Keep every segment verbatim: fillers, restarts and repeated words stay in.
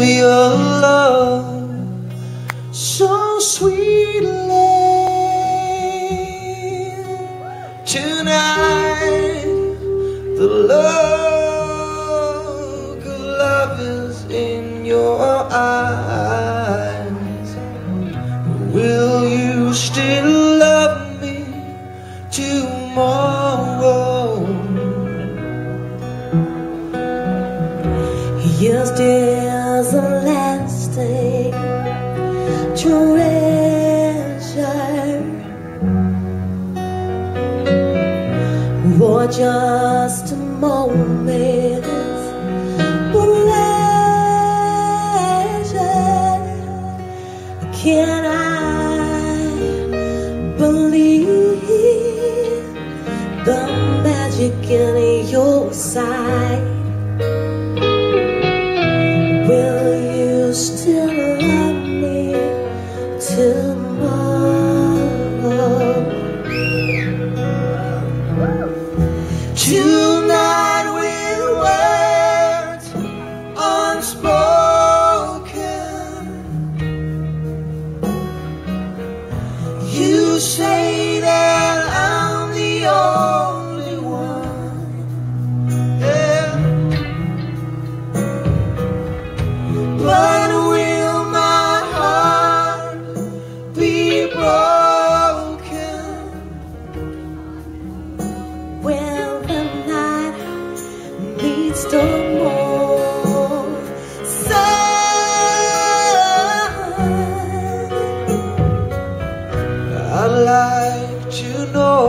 your love so sweetly. Tonight the look of love is in your eyes. Will you still love me tomorrow? Yesterday's a lasting treasure, or just a moment's pleasure. Can I believe the magic in your sight? Will you still love me tomorrow? Tonight with words unspoken, you say that I'm the only one. Yeah. But will my heart be broken when the night meets the morn sun? I'd like to know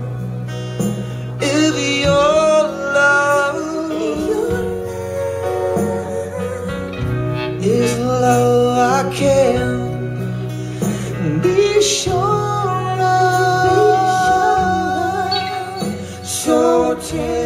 if your love is love I can be sure of. So tell